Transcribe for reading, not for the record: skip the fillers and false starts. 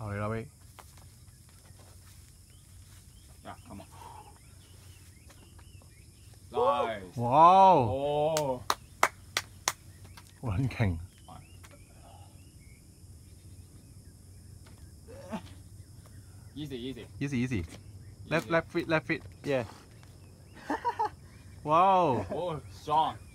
你啦喂。 Yeah, come on. Nice. 哇！ 哦， 好撚勁。 Easy. Easy. Left feet. Yeah. Wow. Oh, strong.